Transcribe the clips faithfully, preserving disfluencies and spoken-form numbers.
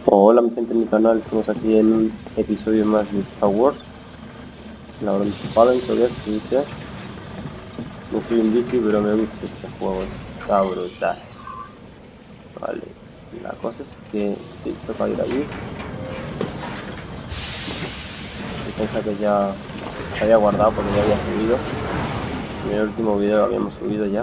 Hola mi gente en mi canal, estamos aquí en un episodio más de Star Wars. La hora Fallen, todavía se dice. No soy un bici, pero me gusta este juego, está brutal. Vale, la cosa es que sí, toca ir allí. Yo pensaba que ya se había guardado porque ya había subido. En el último video lo habíamos subido ya.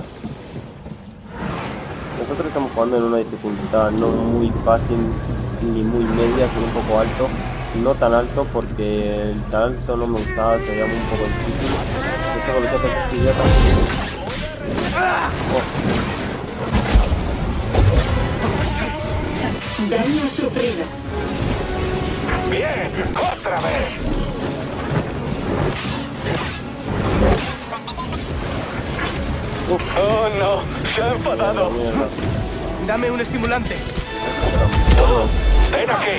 Nosotros estamos jugando en una dificultad no muy fácil ni muy media, sino un poco alto. No tan alto porque el tan alto no me gustaba, se veía un poco difícil. Esto con los otros idiotas. Oh. Daño sufrido. ¡Bien! ¡Otra vez! Uf. ¡Oh, no! ¡Se ha enfadado! Mierda. Dame un estimulante. ¡Tú! ¡Ven aquí!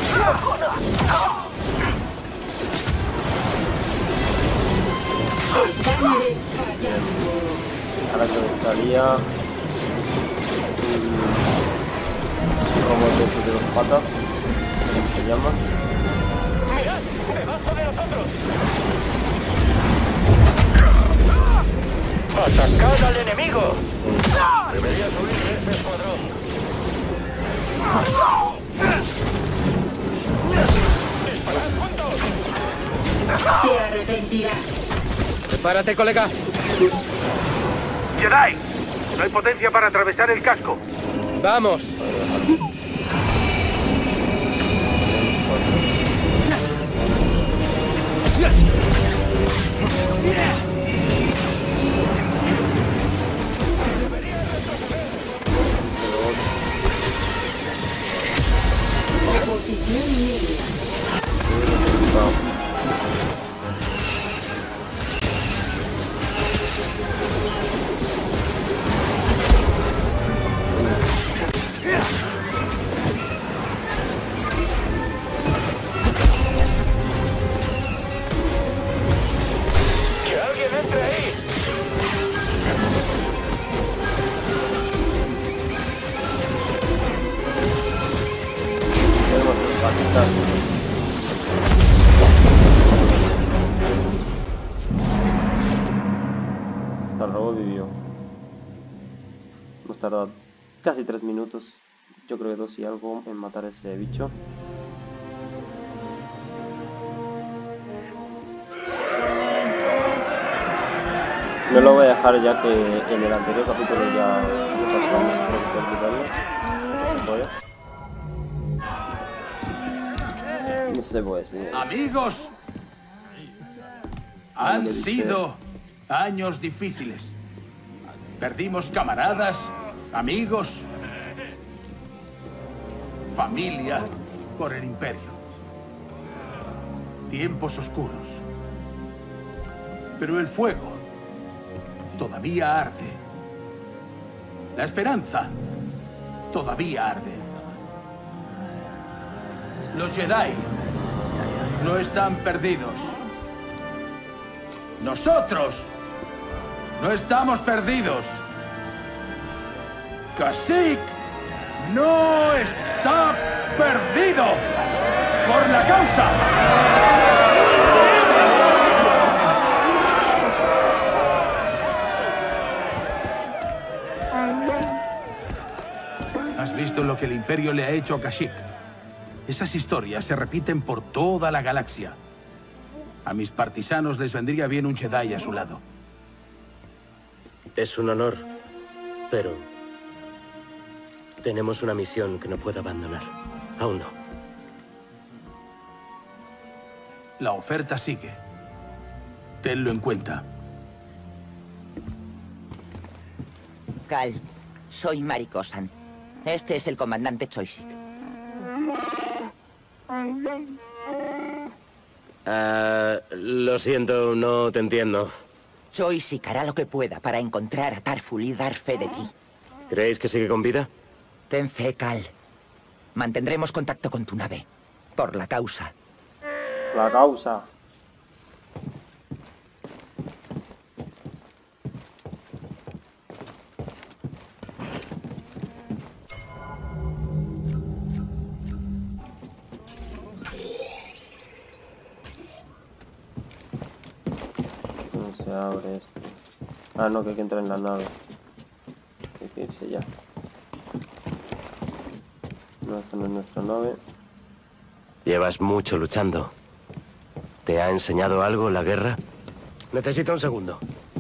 Ahora que me salía un robot de esos de dos patas, ¿cómo se llama? ¡Mirad! ¡Debajo de nosotros! ¡Atacad al enemigo! Deberías huir de ese escuadrón. ¡Disparad juntos! Te arrepentirás. Prepárate, colega. Jedi, no hay potencia para atravesar el casco. Vamos. Oposición media. ¡Que alguien entre ahí! Tenemos dos patitas. Hasta el robot vivió. Hemos tardado casi tres minutos. Yo creo que dos y algo en matar a ese bicho. No lo voy a dejar ya que en el anterior capítulo ya lo pasamos, creo que fue el tutorial. No se puede, señor. Amigos, han sido años difíciles. Perdimos camaradas, amigos, familia por el imperio. Tiempos oscuros. Pero el fuego todavía arde. La esperanza todavía arde. Los Jedi no están perdidos. Nosotros no estamos perdidos. Kashyyyk no está perdido por la causa. ¿Has visto lo que el Imperio le ha hecho a Kashyyyk? Esas historias se repiten por toda la galaxia. A mis partisanos les vendría bien un Jedi a su lado. Es un honor, pero tenemos una misión que no puedo abandonar. Aún no. La oferta sigue. Tenlo en cuenta. Cal, soy Mari Kosan. Este es el comandante Choisik. Ah, lo siento, no te entiendo. Choisik hará lo que pueda para encontrar a Tarful y dar fe de ti. ¿Creéis que sigue con vida? Ten fe, Cal. Mantendremos contacto con tu nave. Por la causa. La causa. abre esto? Ah, no, que hay que entrar en la nave. Hay que irse ya. No, esta no es nuestra nave. Llevas mucho luchando. ¿Te ha enseñado algo la guerra? Necesito un segundo.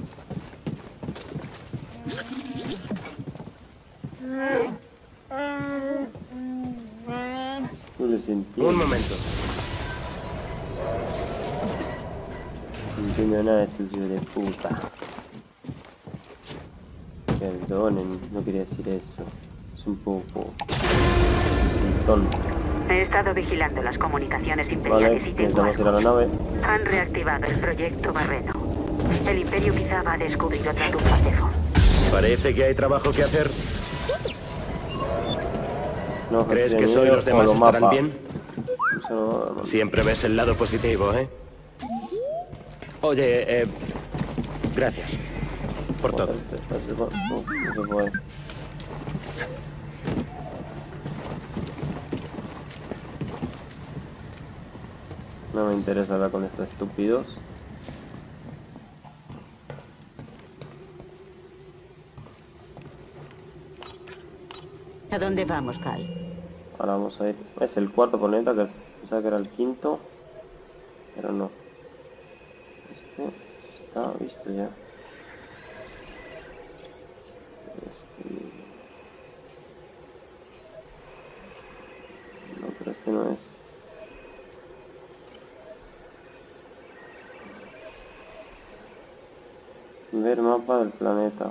No les entiendo. Un momento. No entiendo nada de estos hijos de puta. Perdonen, no quería decir eso. Es un poco... tonto. He estado vigilando las comunicaciones Vale, imperiales y tengo necesitamos ir a algo. la nave. Han reactivado el proyecto Barreno. El Imperio quizá va a descubrir otra tumba Cefo. Parece que hay trabajo que hacer. No, ¿Crees tienen que soy miedo los con demás los estarán mapas. bien? Eso no- Siempre ves el lado positivo, ¿eh? Oye, eh... gracias. Por todo. Joder, esto se puede- Uf, no se puede. No me interesa hablar con estos estúpidos. ¿A dónde vamos, Cal? Ahora vamos a ir. Es el cuarto planeta, que pensaba que era el quinto. Pero no. Este está visto ya. Este... No, pero este no es. Ver mapa del planeta.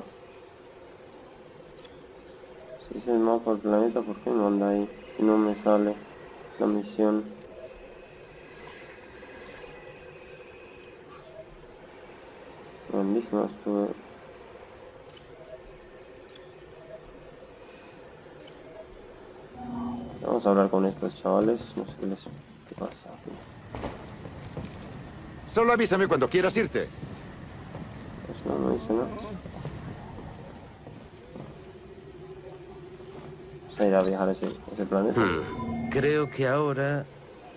Si es el mapa del planeta, ¿por qué no anda ahí? Si no me sale la misión. Grandísima estuve. Vamos a hablar con estos chavales, no sé qué les qué pasa. Solo avísame cuando quieras irte. Pues no, no dice nada. Vamos a ir a viajar a ese, ese planeta. Hmm, Creo que ahora...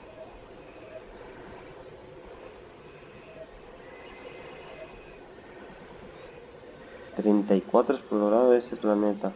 treinta y cuatro explorado de ese planeta.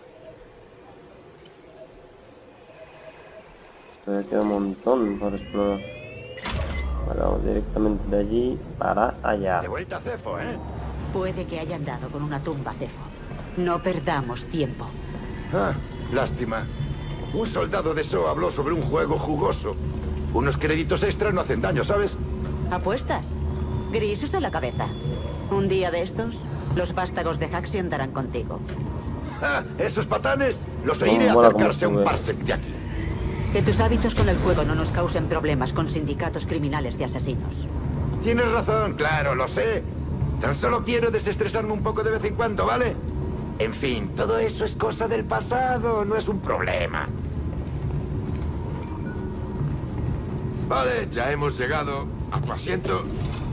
Todavía queda un montón por explorar. Vale, vamos directamente de allí para allá. De vuelta a Cefo, ¿eh? Puede que hayan dado con una tumba Cefo. No perdamos tiempo. Ah, lástima. Un soldado de S O habló sobre un juego jugoso. Unos créditos extra no hacen daño, ¿sabes? ¿Apuestas? Gris, usa la cabeza. Un día de estos, los vástagos de Haxion darán contigo. ¡Ja! ¡Esos patanes! Los No, oiré mola como acercarse a un sube. parsec de aquí. Que tus hábitos con el juego no nos causen problemas con sindicatos criminales de asesinos. Tienes razón, claro, lo sé. Tan solo quiero desestresarme un poco de vez en cuando, ¿vale? En fin, todo eso es cosa del pasado, no es un problema. Vale, ya hemos llegado. A tu asiento.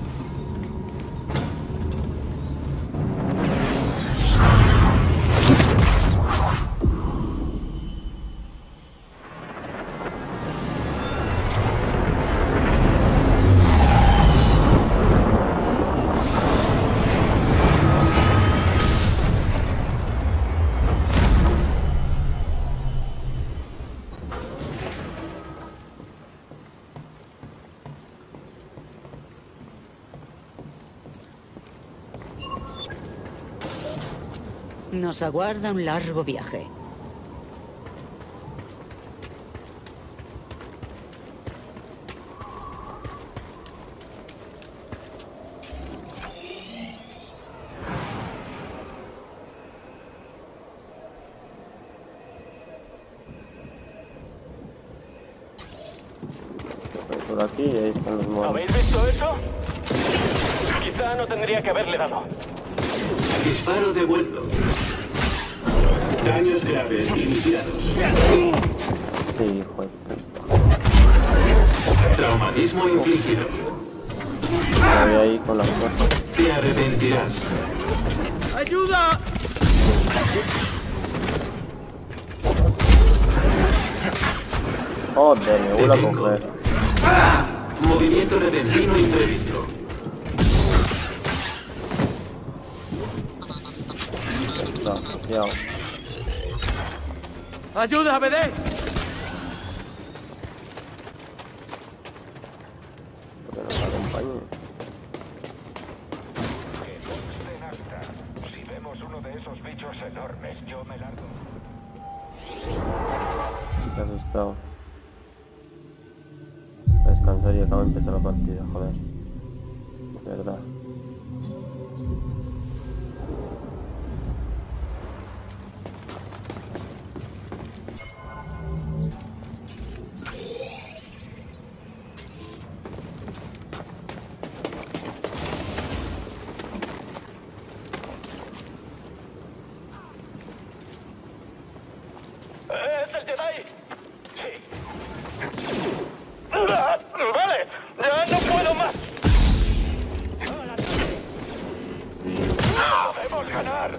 Nos aguarda un largo viaje. Por aquí y ahí están los monos. ¿Habéis visto eso? Quizá no tendría que haberle dado. Disparo devuelto. Daños graves iniciados. Sí, hijo de puta. Traumatismo infligido. Me voy ahí con las cosas. Te arrepentirás. ¡Ayuda! Joder, me vuelvo a Detengo. coger. Movimiento repentino imprevisto. Desgraciado. ¡Ayuda, B D! Que nos acompañe. Si vemos uno de esos bichos enormes, yo me largo. Qué asustado. A descansar y acabo de empezar la partida, joder. De verdad. ¿Es el Jedi? Sí. Ah, Vale, ya no puedo más. Podemos ganar.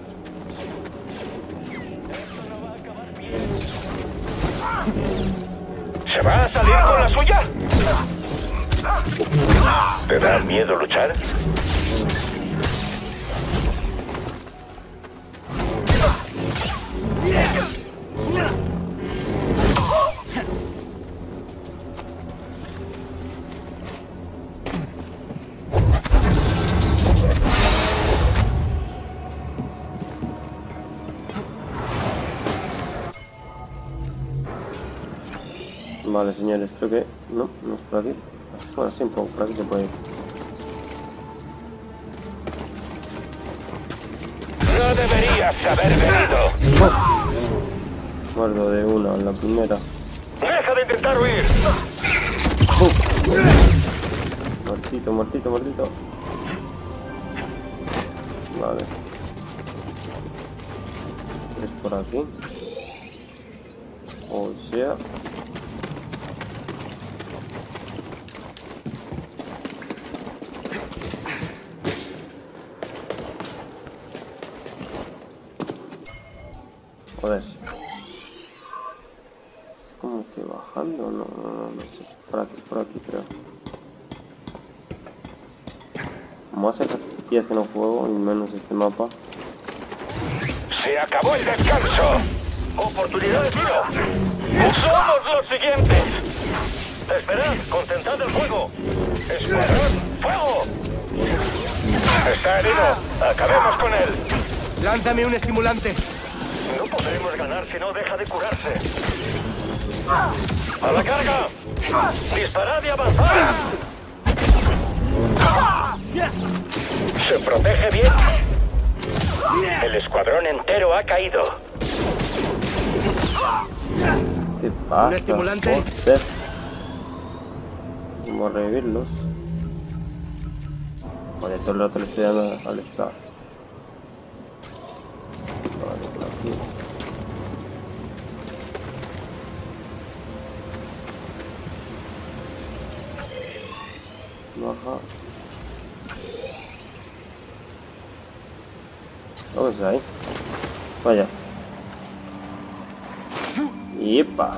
Esto no va a acabar bien. ¿Se va a salir con la suya? ¿Te da miedo luchar? Vale, señores, creo que... No, no es por aquí. Bueno, sí, un poco, por aquí se puede ir. No deberías haber venido. Muerdo de una en la primera. Deja de intentar huir. Muertito, muertito, muertito. Vale. Es por aquí. O sea... Joder. Es como que bajando, no, no, no, no sé. Por aquí, por aquí, creo. Como hace días que no juego, y menos este mapa. Se acabó el descanso. Oportunidad de tiro. Somos los siguientes. Esperad, concentrad el fuego. Escuadrón, fuego. Está herido. Acabemos con él. Lánzame un estimulante. No podremos ganar si no deja de curarse. ¡A la carga! ¡Disparad y avanzad! ¿Se protege bien? El escuadrón entero ha caído. ¿Qué pasa? ¿Un estimulante? Joder. Vamos a revivirlos. Vale, todo el rato le estoy dando al Star. Vale, por aquí. Baja. Vamos ahí. Vaya. ¡Yepa!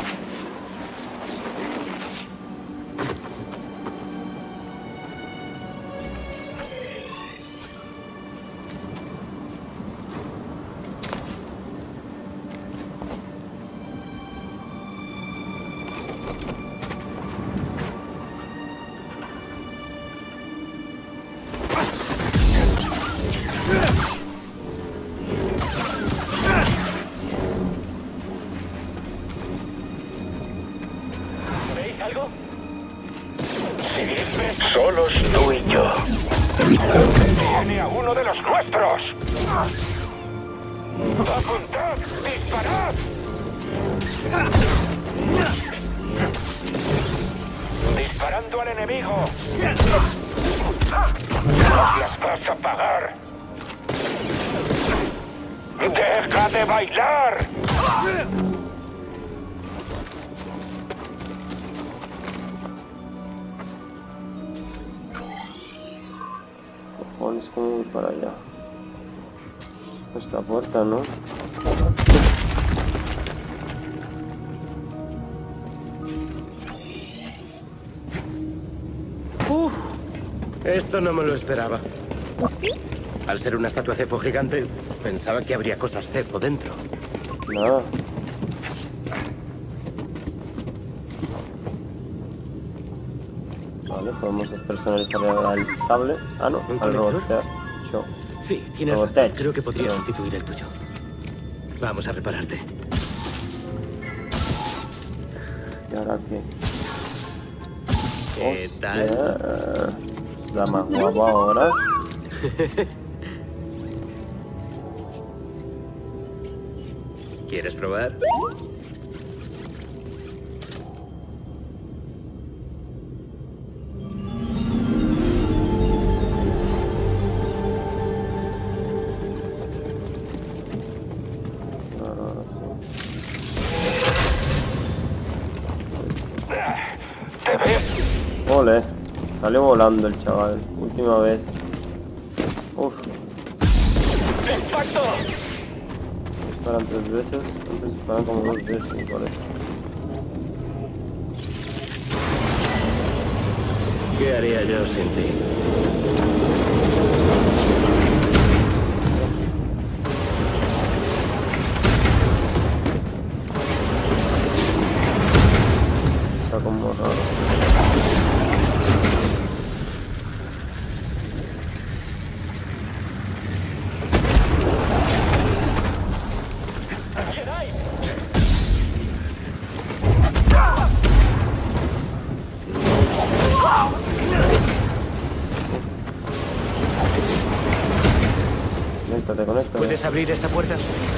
¿Veis algo? Sí, solos tú y yo. Tiene a uno de los nuestros. ¡Apuntad! ¡Disparad! ¡Disparando al enemigo! ¡Nos las vas a pagar! ¡Deja de bailar! Cojones, ¿cómo voy para allá? Esta puerta, ¿no? Uf, esto no me lo esperaba. Al ser una estatua cefo gigante, pensaba que habría cosas cefo dentro. No. Vale, podemos personalizar al sable. Ah, no, ¿Un al conector? robot. Yo. Sí, tienes Robotech. razón. Creo que podría No. sustituir el tuyo. Vamos a repararte. ¿Y ahora qué? ¿Qué tal? Hostia, es la más guapa ahora. ¿Quieres probar? ¿Te ves? Ole, salió volando el chaval. Última vez. Uf, ¡Impacto! disparan tres veces. Antes disparan como dos veces, me parece. ¿Qué haría yo sin ti? Está como raro. Conéctate, conéctate. ¿Puedes abrir esta puerta?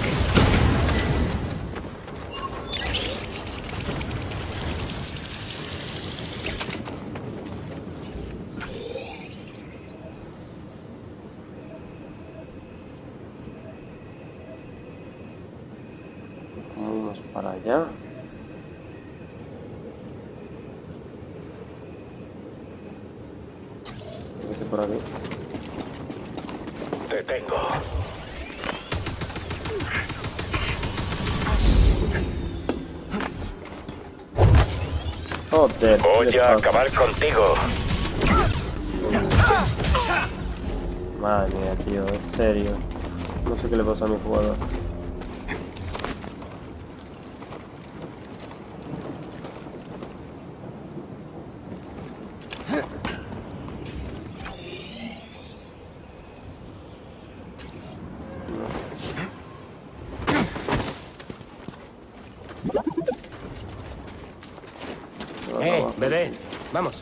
Vamos para allá. Vete por aquí. Te tengo. Joder. Voy ¿qué a pasa? acabar contigo. Madre mía, tío, en serio. No sé qué le pasa a mi jugador. Eh, bebé, vamos.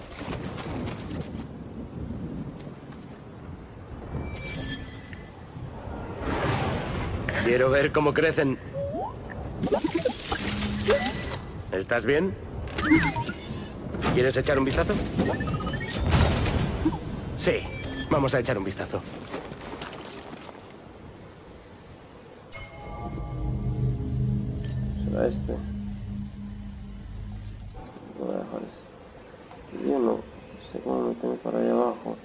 Quiero ver cómo crecen. ¿Estás bien? ¿Quieres echar un vistazo? Sí, vamos a echar un vistazo. Será este. Voy a dejar ese. Yo no sé cómo meterme para allá abajo.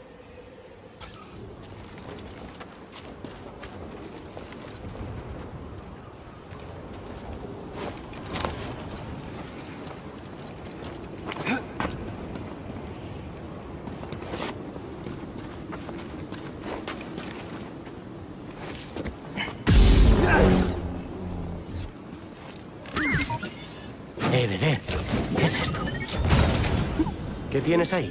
Eh, bebé, ¿qué es esto? ¿Qué tienes ahí?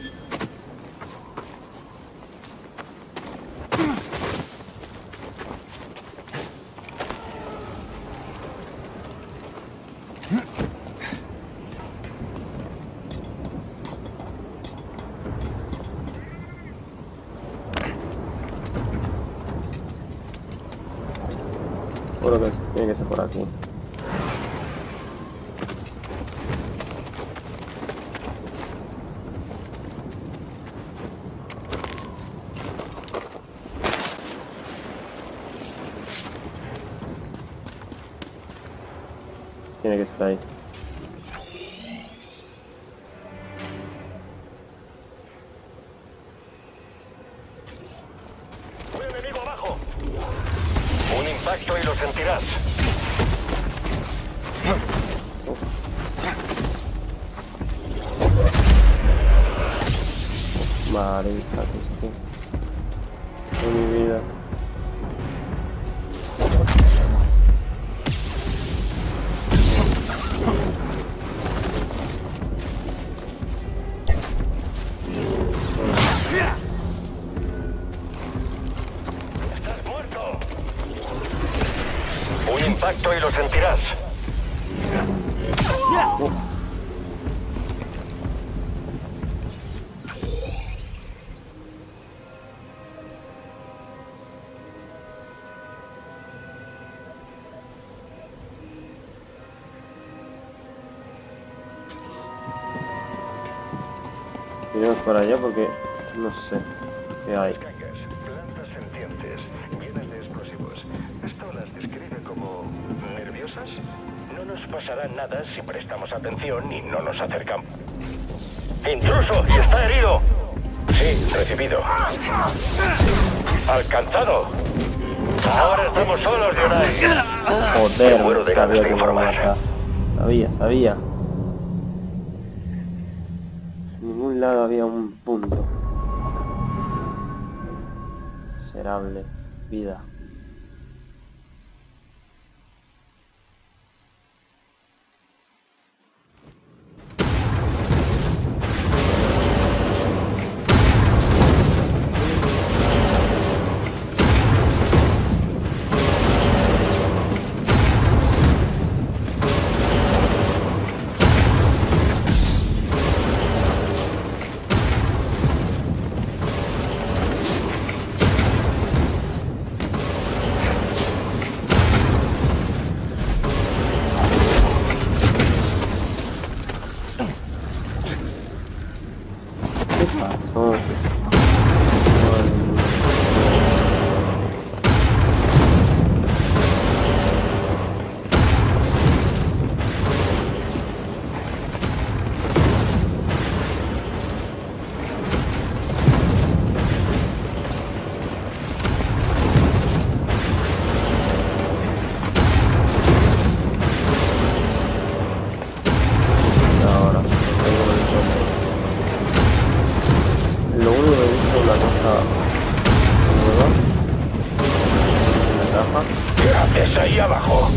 Seguro que tiene que ser por aquí. Tiene que estar ahí. Un enemigo abajo. Un impacto y lo sentirás. Marica, que es que... de mi vida. y lo sentirás. Uf. Iremos para allá porque no sé qué hay. Descargas, plantas sentientes, llenas de explosivos. Esto las describe como nerviosas. No nos pasará nada si prestamos atención y no nos acercamos. ¡Intruso! ¡Y está herido! Sí, recibido. ¡Alcanzado! Ahora estamos solos, Yonai. Joder, Me muero de ganas sabía de que me iba a informar. matar. Sabía, sabía. En ningún lado había un punto. Miserable vida. ¿Qué pasó? Ahora, lo único que he visto es una cosa nueva. Una caja. ¿Qué haces ahí abajo?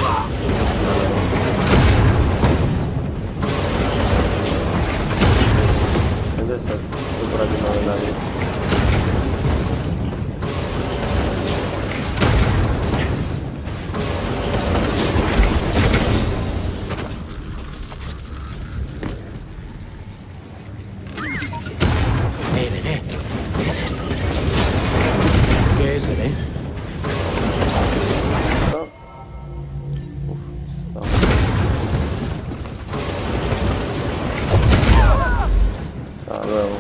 Entonces, estoy por aquí, no veo nadie. Eh, bebé. ¿Qué es esto? ¿Qué es, bebé? No. Uf, está. Hasta luego.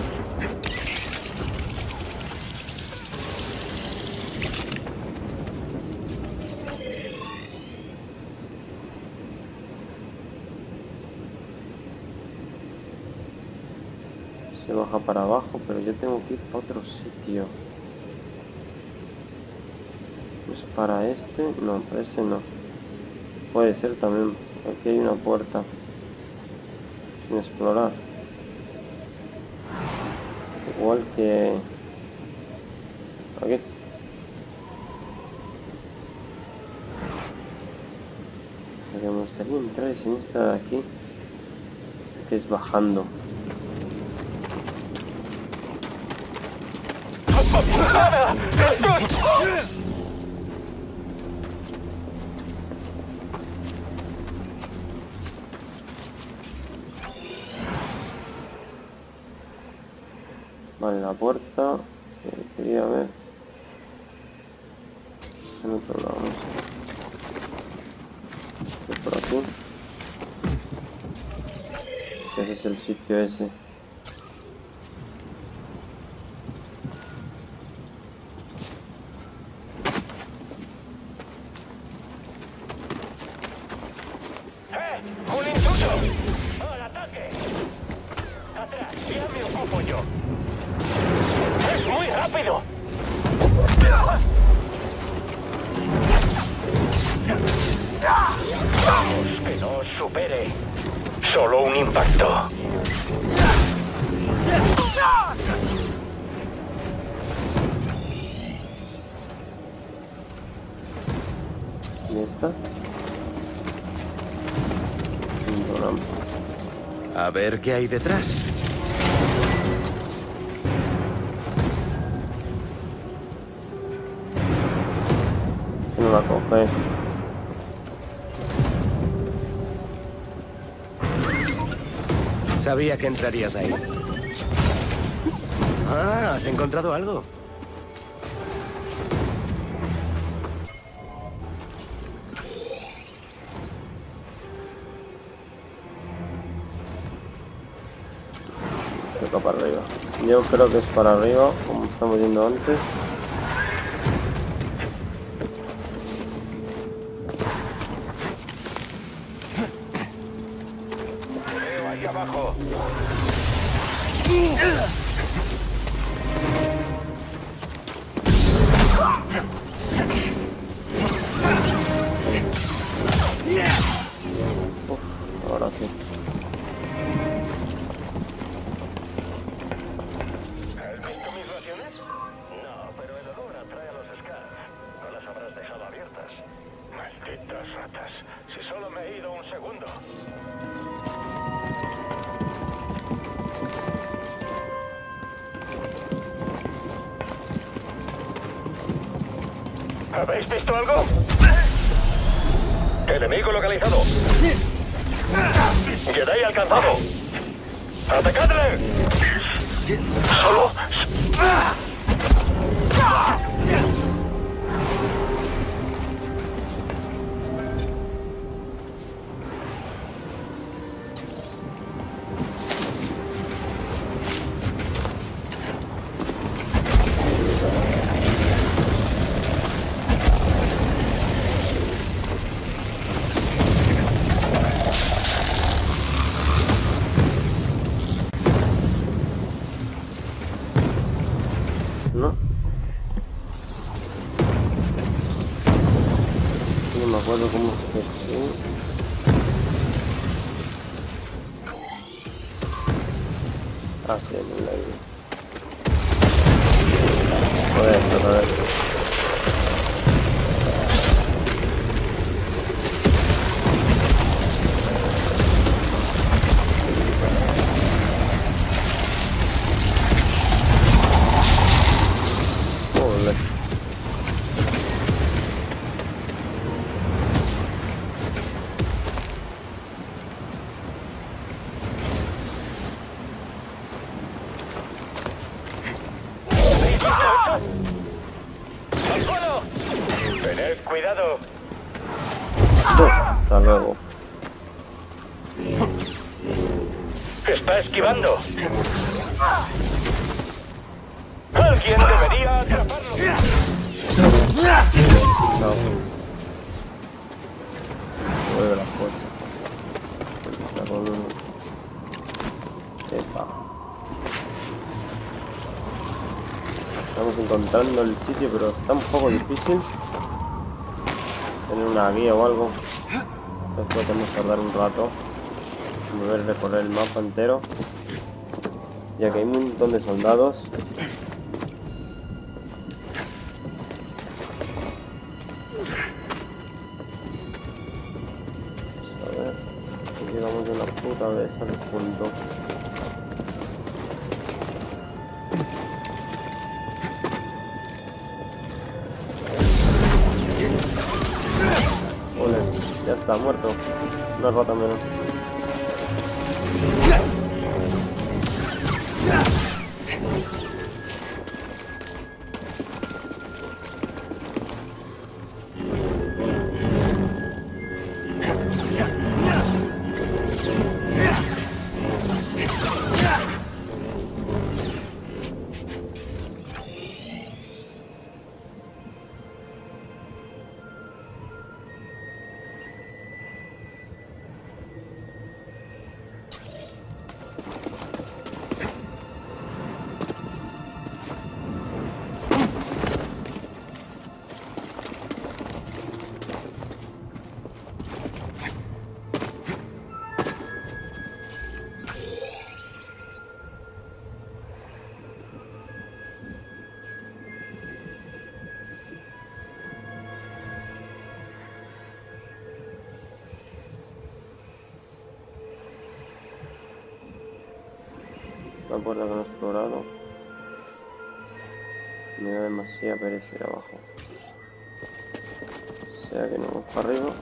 Se baja para abajo, pero yo tengo que ir para otro sitio. Pues para este, no, para este no. Puede ser también. Aquí hay una puerta sin explorar. Igual que aquí. Lo que me gustaría entrar es en esta de aquí, que es bajando. Vale, la puerta que quería ver en otro lado, no sé. Por aquí. Si ese es el sitio ese. ¡Un intruso! ¡Al ataque! ¡Atrás! ¡Ya me ocupo yo! ¡Es muy rápido! ¡Vamos, que no os supere! ¡Solo un impacto! ¿Y esta? A ver qué hay detrás. No la coge. Sabía que entrarías ahí. Ah, ¿has encontrado algo? Toca para arriba. Yo creo que es para arriba, como estamos viendo antes. Veo ahí abajo. Uf, ahora sí. ¿Has visto mis raciones? No, pero el olor atrae a los scars. No las habrás dejado abiertas. Malditas ratas. Si solo me he ido un segundo. ¿Habéis visto algo? Enemigo localizado. Jedi alcanzado. ¡Atacadle! Solo... ¿No? No me acuerdo cómo se hace. Ah, sí, en el aire. Joder, otra vez. Joder. ¡Al suelo! Tened cuidado. Hasta luego. Está esquivando. Alguien debería atraparlo. No. Vuelve la fuerza. Está con un... Epa. Estamos encontrando el sitio, pero está un poco difícil. Tener una guía o algo. Después tenemos que tardar un rato. Volver a recorrer el mapa entero. Ya que hay un montón de soldados. Vamos a ver. Aquí llegamos de una puta vez al punto. Ole, ya está muerto. Una rata menos. Una puerta que no he explorado. Me da demasiada pereza ir abajo. O sea que no vamos para arriba.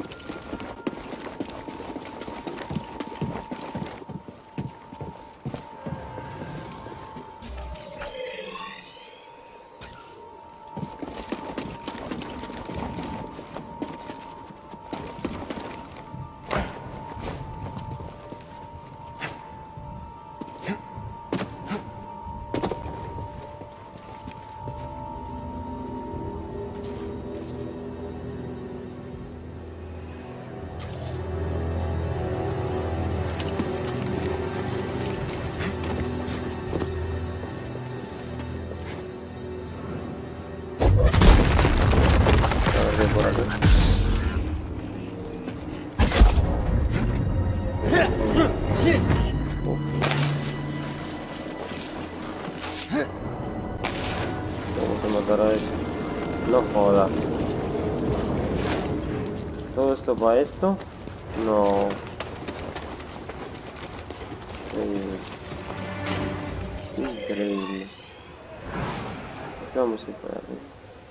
para eso. No jodas. ¿Todo esto para esto? No. Increíble. Increíble. Vamos a ir para arriba.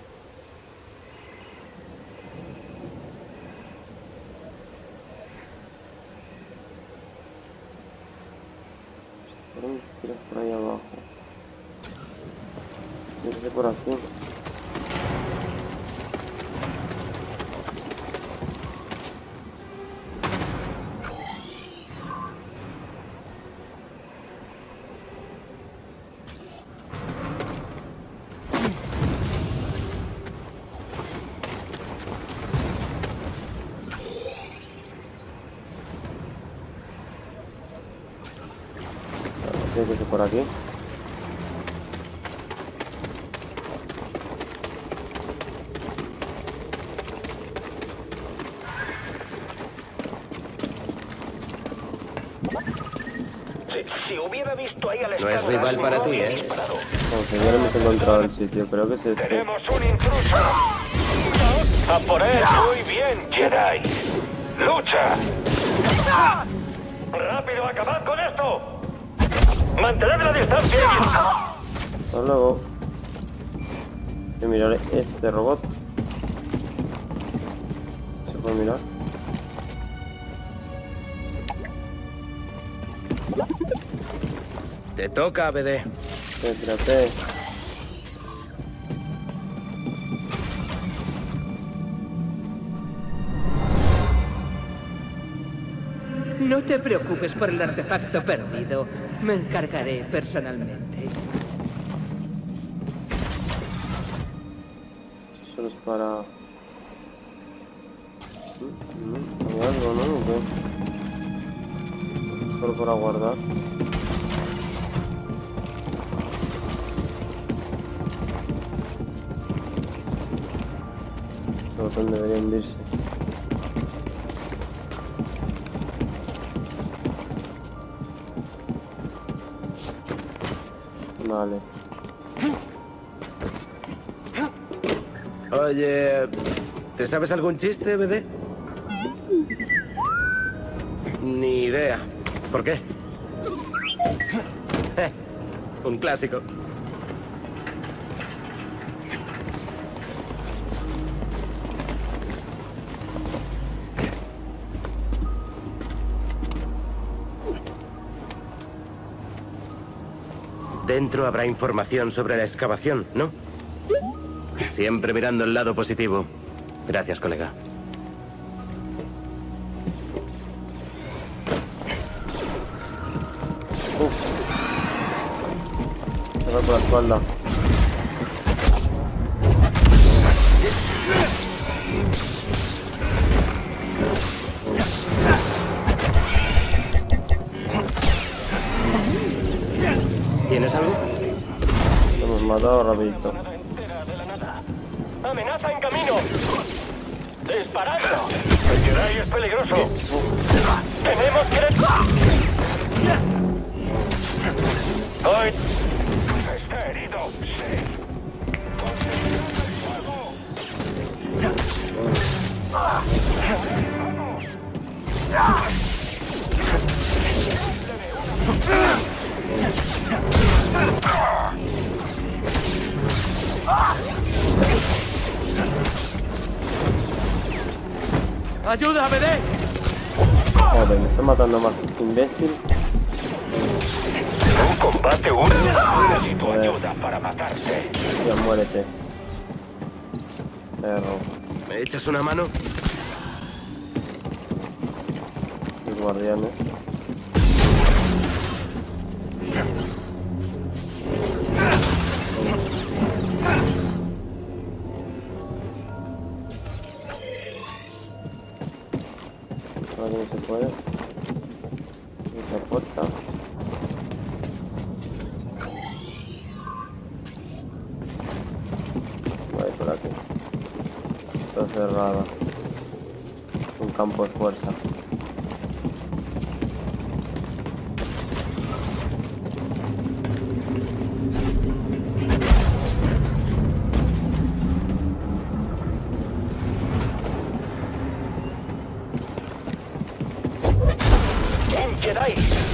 ¿Por dónde tiras por ahí abajo? Desde por aquí. Tiene que ser por aquí. Si, si hubiera visto ahí al No es rival para ti, ¿eh? Como que ya no hemos encontrado el sitio, creo que es este. ¡Tenemos un intruso! ¡A por él! ¡Muy bien, Jedi! ¡Lucha! ¡Rápido, acabad con esto! ¡Mantened la distancia! Hasta luego. Voy a mirar este robot. ¿Se puede mirar? Te toca, B D. Espérate. No te preocupes por el artefacto perdido. Me encargaré personalmente. Solo es para... ¿Hay algo, no? ¿O qué? Solo para guardar. Este botón debería hundirse. Vale. Oye, ¿te sabes algún chiste, B D? Ni idea. ¿Por qué? Eh, un clásico. Dentro habrá información sobre la excavación, ¿no? Siempre mirando el lado positivo. Gracias, colega. Uf. Se va por la espalda. ¿Tienes algo? Lo hemos matado rapidito. ¡Amenaza en camino! ¡Disparadlo! ¡El Jedi es peligroso! ¡Tenemos que... ¡Ay! ¡Está herido! ¡Sí! ¡Ayuda, B D! Joder, me está matando más este imbécil. Un combate uno. Necesito ayuda para matarte. Ya muérete. Perro. ¿Me echas una mano? Los guardianes. Ahora que no se puede. Esta puerta. Voy por aquí. Está cerrada. Un campo de fuerza.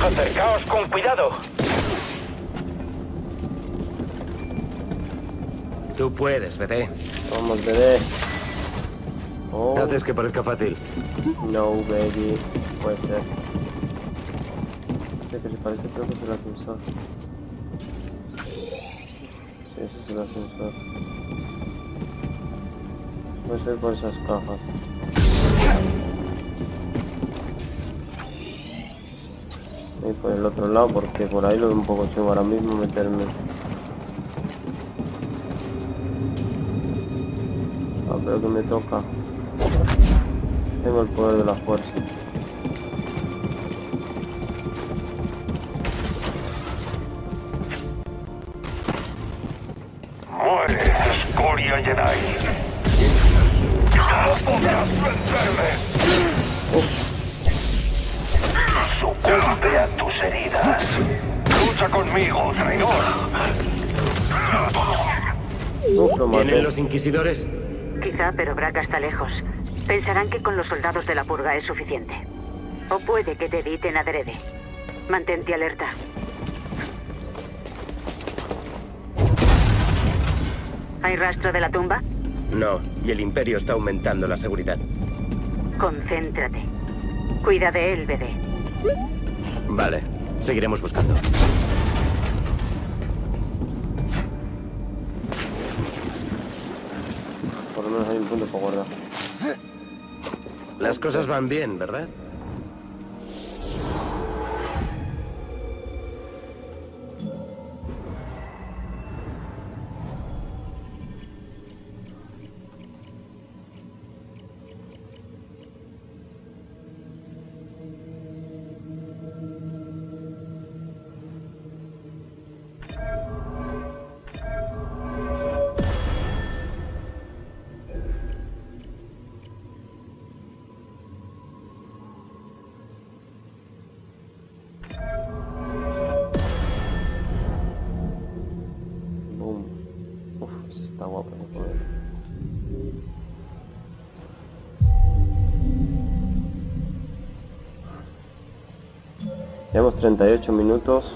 Acercaos con cuidado. Tú puedes, B D. Vamos, B D. Oh. Haces que parezca fácil. No, baby. Puede ser. Sé que se parece, creo que es el ascensor. Sí, ese es el ascensor. Puede ser por esas cajas. Y por el otro lado, porque por ahí lo veo un poco chungo ahora mismo meterme. Ah, pero que me toca. Tengo el poder de la fuerza. Muere, escoria Jedi. No podrás vencerme. Sucumbe a tus heridas. Lucha conmigo, traidor. Uf, lo maté. ¿Vienen los inquisidores? Quizá, pero Braca está lejos. Pensarán que con los soldados de la purga es suficiente. O puede que te eviten adrede. Mantente alerta. ¿Hay rastro de la tumba? No, y el Imperio está aumentando la seguridad. Concéntrate. Cuida de él, B D. Vale, seguiremos buscando. Por lo menos hay un punto para guardar. Las cosas van bien, ¿verdad? Está guapo, joder. Llevamos treinta y ocho minutos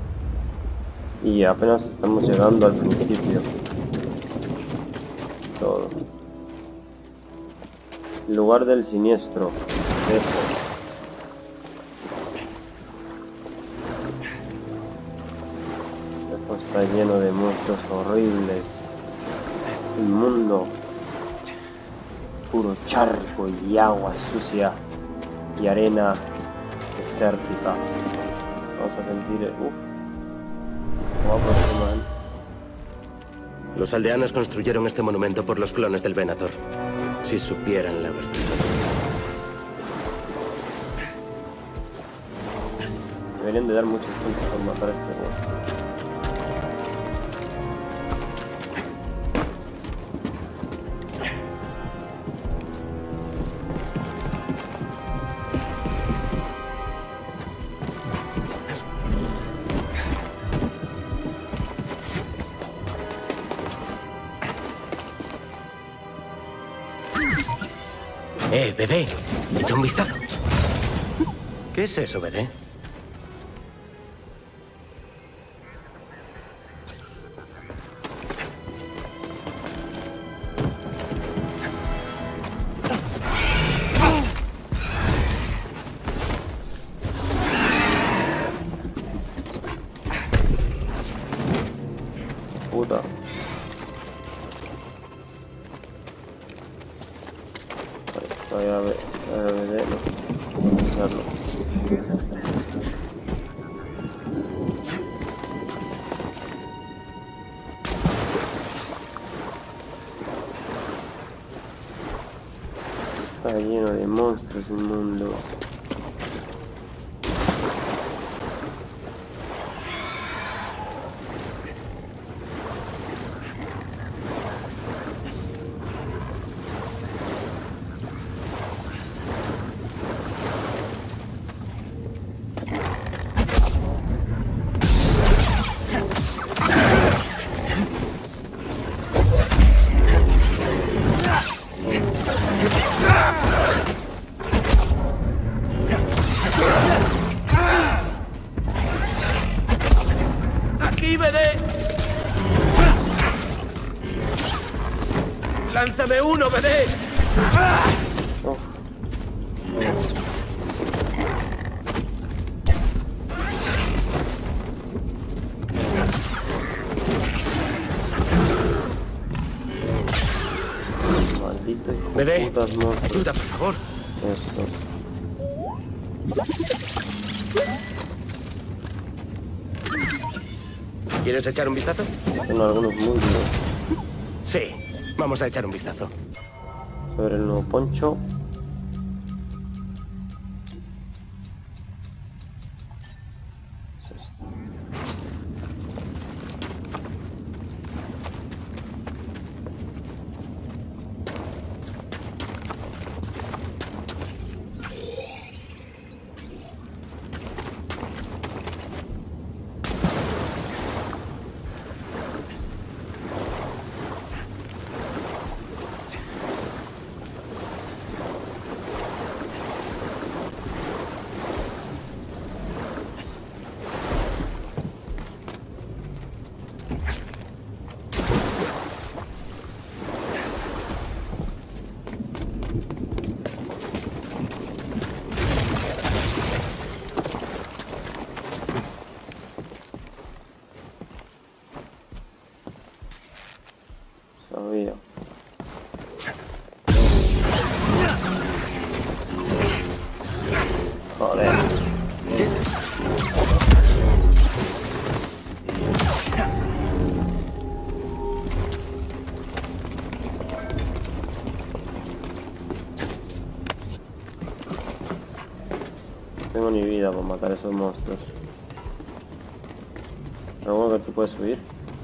y apenas estamos llegando al principio. Todo. Lugar del siniestro. Eso. Esto está lleno de monstruos horribles. El mundo puro charco y agua sucia y arena desértica. Vamos a sentir el... Uf. Guapo este man. Los aldeanos construyeron este monumento por los clones del Venator. Si supieran la verdad. Deberían de dar muchos puntos por matar a este monstruo. Eh, B D, echa un vistazo. ¿Qué es eso, B D? Puta. Voy a ver, a ver, a ver, no, vamos a usarlo. Está lleno de monstruos inmundos. aquí, B D! ¡Lánzame uno, B D! Oh. Maldito hijo B D, de putas monstruos. ayuda, por favor. Estos. ¿Quieres echar un vistazo? Son algunos muy duros. Sí, vamos a echar un vistazo. Sobre el nuevo poncho. Es esto. Sabía. Joder. No tengo ni vida para matar a esos monstruos. Pero bueno, que tú puedes subir.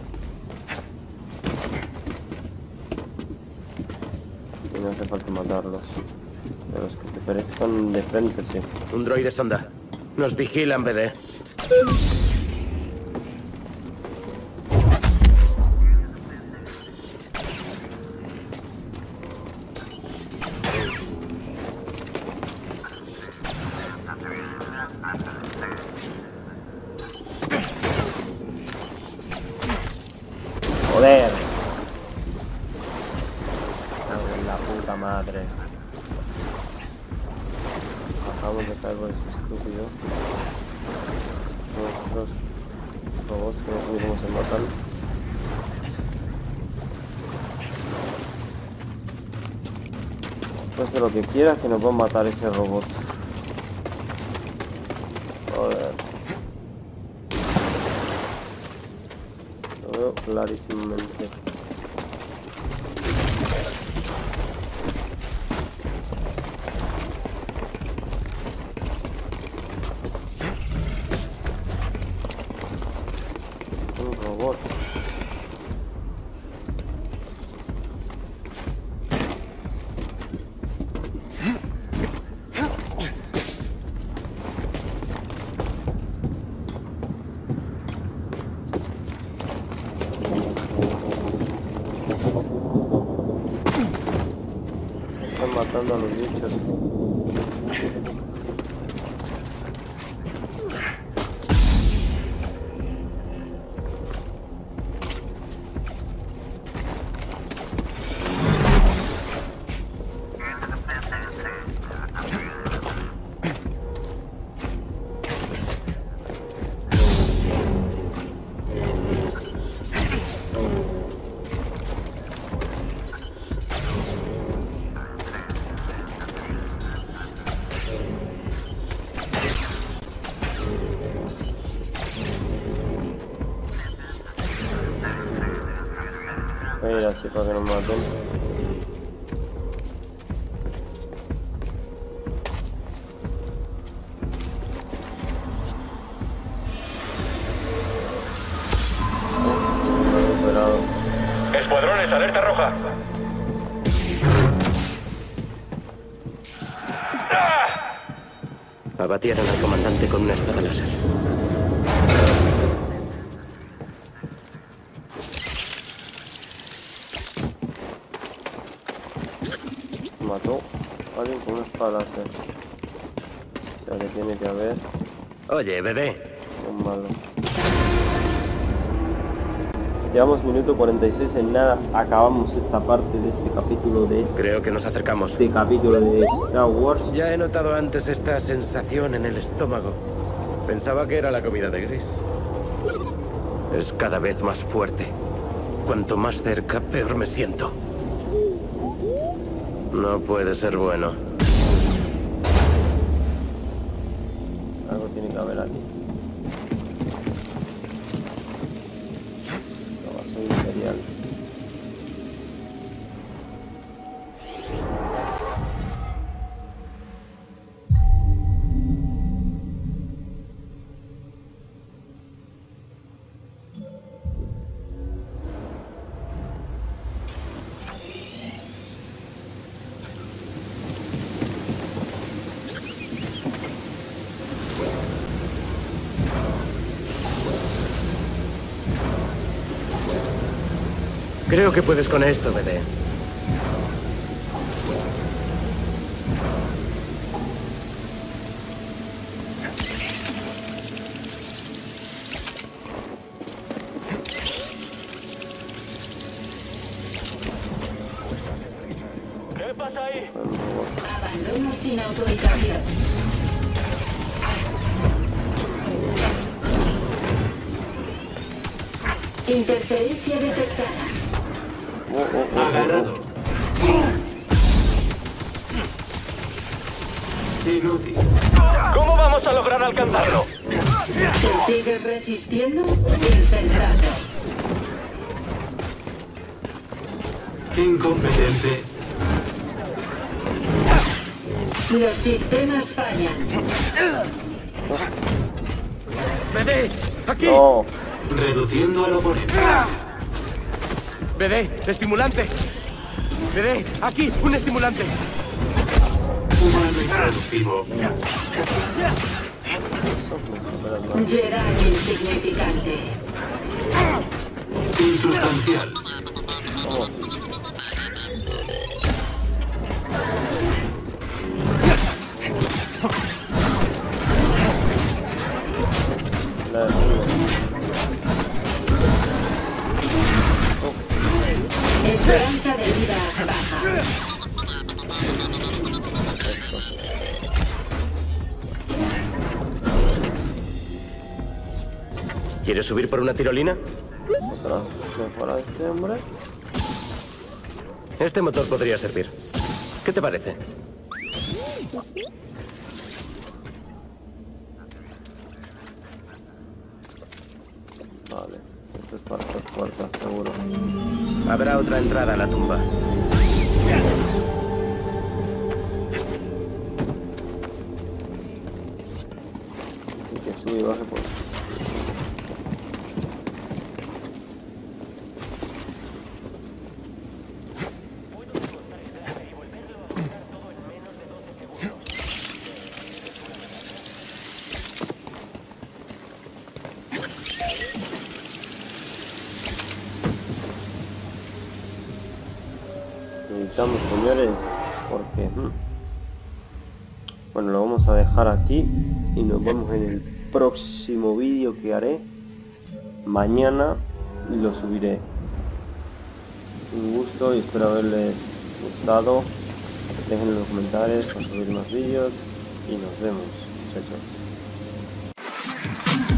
Y no hace falta matarlos. Pero los que te parezcan de frente, sí. Un droide sonda. Nos vigilan, B D. ¡Joder! Cago en la puta madre. Acabamos de caer por ese estúpido. Los robots que no sé cómo se matan. Puede ser lo que quieras que nos va a matar ese robot. Joder. Lo veo clarísimamente. Un robot. Están matando a los bichos. Voy a ir así para que nos maten. Recuperado. Escuadrones, alerta roja. Abatieron al comandante con una espada láser. Mató a alguien con una espada láser. O sea que tiene que haber Oye, B D. un malo. Llevamos minuto cuarenta y seis, en nada acabamos esta parte de este capítulo de este, Creo que nos acercamos. este capítulo de Star Wars. Ya he notado antes esta sensación en el estómago. Pensaba que era la comida de Gris. Es cada vez más fuerte. Cuanto más cerca, peor me siento. No puede ser bueno. Algo tiene que haber aquí. La base imperial. Creo que puedes con esto, B D. ¿Qué pasa ahí? Abandono sin autorización. Interferencia detectada. Oh, oh, oh, Agarrado. Inútil. ¿Cómo vamos a lograr alcanzarlo? ¿Se sigue resistiendo? Insensato. Incompetente. Los sistemas fallan. B D, aquí. oh. Reduciendo al oponente. B D, estimulante. B D, aquí, un estimulante. Humano improductivo. Gerard insignificante. Insustancial. La Esperanza de vida baja. ¿Quieres subir por una tirolina? otra mejora de este hombre. Este motor podría servir. ¿Qué te parece? Vale, esto es para estas puertas, seguro. Habrá otra entrada a la tumba. Así que sube y baje por... Necesitamos, señores, porque... hmm. Bueno, lo vamos a dejar aquí y nos vemos en el próximo vídeo que haré. Mañana lo subiré. Un gusto y espero haberles gustado. Dejen en los comentarios para subir más vídeos y nos vemos, muchachos.